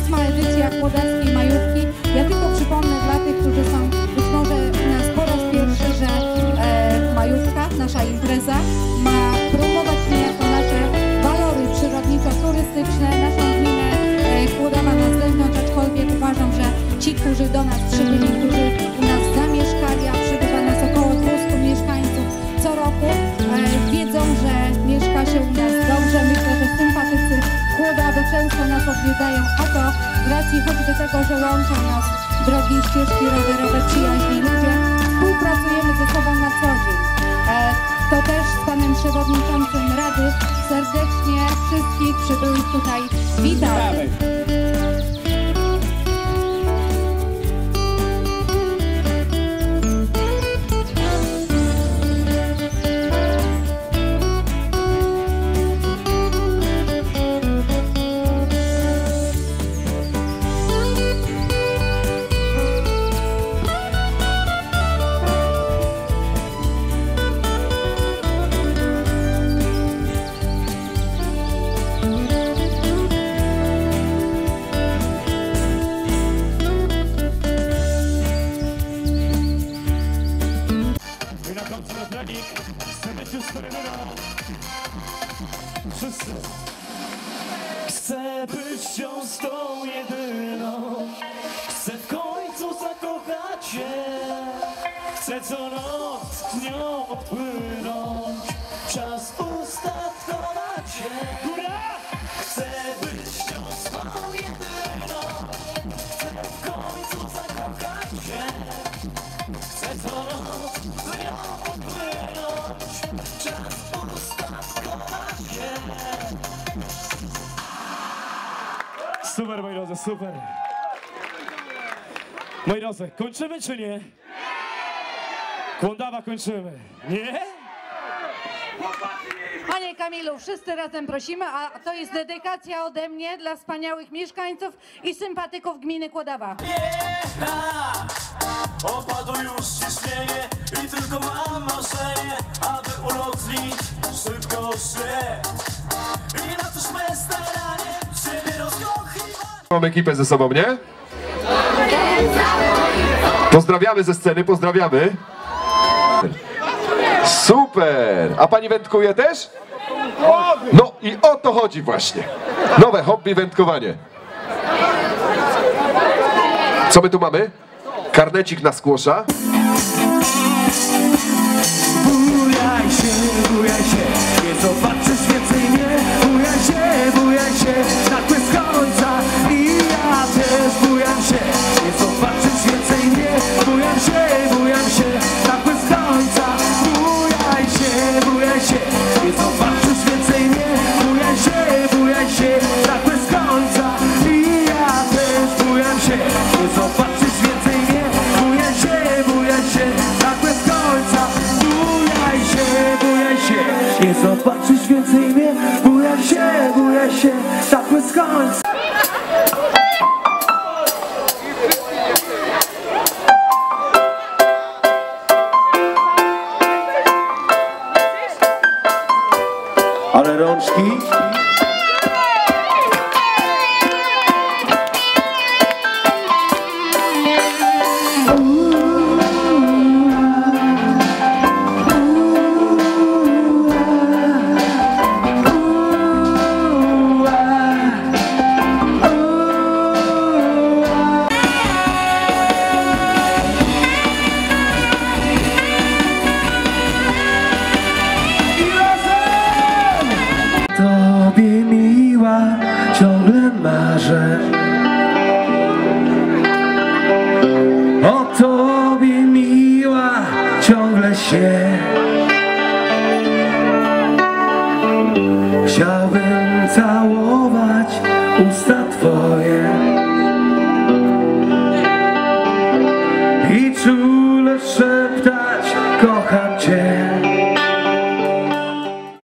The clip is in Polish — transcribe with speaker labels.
Speaker 1: 8. edycja Kłodzkiej Majówki. Ja tylko przypomnę dla tych, którzy są być może u nas po raz pierwszy, że majówka, nasza impreza, ma promować niejako nasze walory przyrodniczo-turystyczne, naszą gminę Kłodawa na zewnątrz, aczkolwiek uważam, że ci, którzy do nas przybyli, którzy u nas zamieszkali, a przybywa nas około 200 mieszkańców co roku, wiedzą, że mieszka się u nas dobrze. Myślę, że sympatycy Kłodawy często nas odwiedzają, a to z racji choćby tego, że łączą nas drogi i ścieżki rowerowe, przyjaźni ludzie. Współpracujemy ze sobą na co dzień. To też z panem przewodniczącym Rady serdecznie wszystkich przybyłych tutaj witamy.
Speaker 2: Chcę być wciąż z tą jedyną, chcę w końcu zakochać się, chcę co noc dnią odpłynąć, czas ustatkować się. Chcę być wciąż z tą jedyną, chcę w końcu zakochać się, chcę co noc dnią odpłynąć, czas ustatkować się. Super, moi drodzy, super. Moi drodzy, kończymy czy nie? Kłodawa kończymy. Nie?
Speaker 1: Panie Kamilu, wszyscy razem prosimy, a to jest dedykacja ode mnie dla wspaniałych mieszkańców i sympatyków gminy Kłodawa.
Speaker 2: Opadło już ciśnienie i tylko mam marzenie, aby ulotnić szybko się. I na cóż me staranie ciebie rozkochiwać.
Speaker 3: Mamy ekipę ze sobą, nie? Pozdrawiamy ze sceny, pozdrawiamy. Super! A pani wędkuje też? No i o to chodzi właśnie. Nowe hobby, wędkowanie. Co my tu mamy? Karnecik na skłosza.
Speaker 2: Bujaj się, nie zobaczysz więcej mnie. Bujaj się, tak bez końca. I ja też bujam się, nie zobaczysz więcej mnie. Bujam się, tak bez końca. Bujaj się, nie zobaczysz więcej mnie. Bujaj się, tak bez końca. I ja też bujam się, nie zobaczysz więcej mnie. Bujaj się, tak bez końca. Bujaj się, nie zobaczysz więcej mnie. Bujaj się, tak bez końca. Ale rączki. Tobie miła, ciągle marzę. O tobie miła, ciągle się. Chciałbym całować usta twoje i czuć